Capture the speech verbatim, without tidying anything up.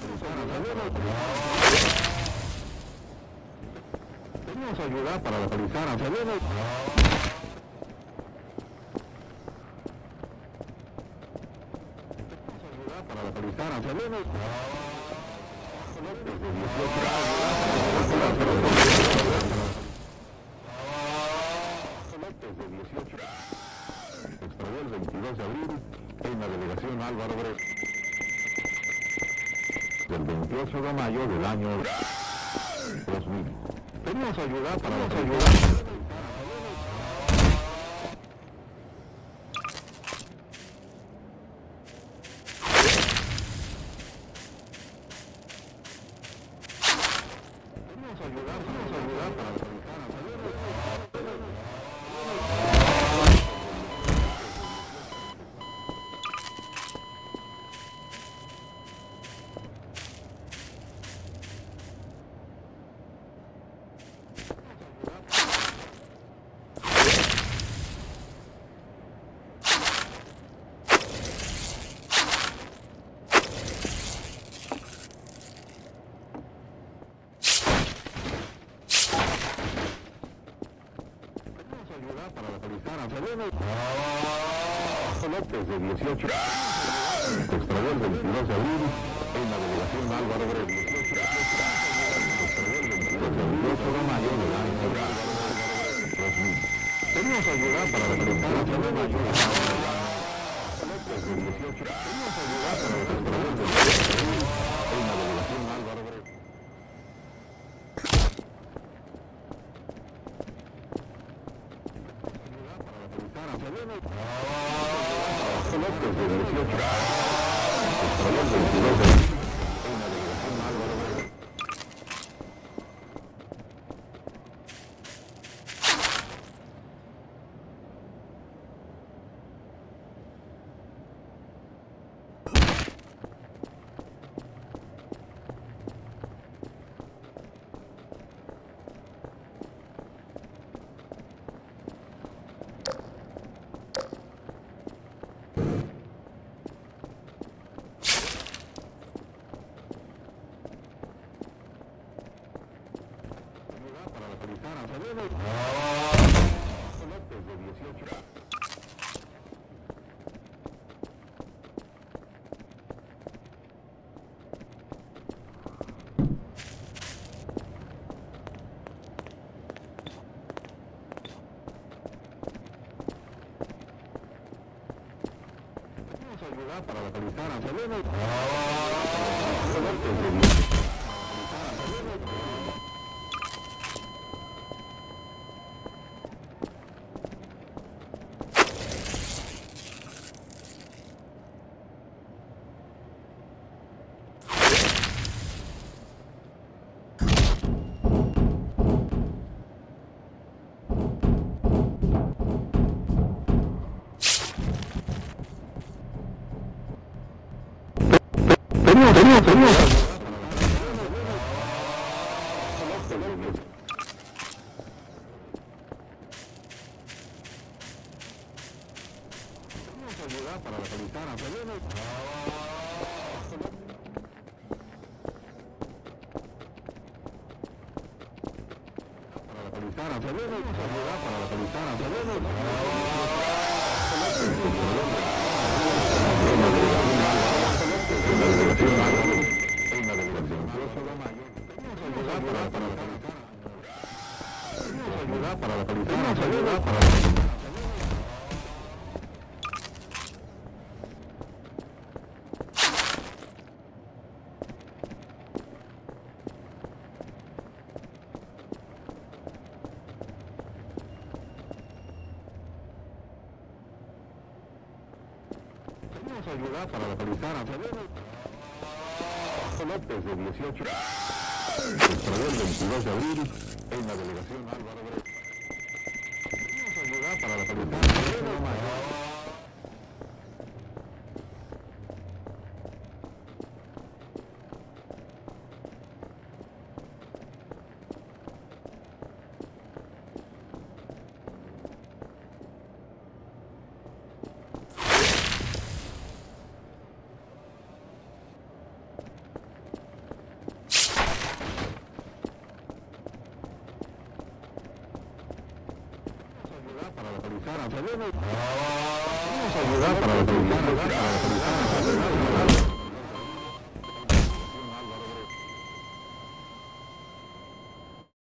Pedimos ayuda para localizar a Selena. Para localizar a Selena. Desde dieciocho. Extravió el veintidós de abril en la delegación Álvaro Obregón. Del veintiocho de mayo del año dos mil. Pedimos ayuda para localizar. Para localizar a Selena. López de dieciocho. Extravió el veintidós de abril en la delegación Álvaro Obregón. Extravió el veintidós de abril de mayo del año dos mil. Pedimos ayuda para localizar a Selena. López de dieciocho. Pedimos ayuda para extravió el veintidós de abril en la delegación Álvaro Obregón. López de dieciocho. Extravió el veintidós de abril en la delegación Álvaro Obregón. Para localizar a Selena. López de dieciocho. Pedimos ayuda para localizar a Selena. López de dieciocho. Pedimos, pedimos, pedimos. Ayuda para localizar a Selena. Para localizar a Selena. Ayuda para localizar a Selena. En la delegación ayuda para localizar. Ayuda para localizar a Selena. Pedimos ayuda para localizar a Selena. López de dieciocho. Extravió el veintidós de abril en la delegación Álvaro Obregón. Pedimos ayuda para localizar a Selena. Para localizar a Pedro. Vamos a ayudar para localizar a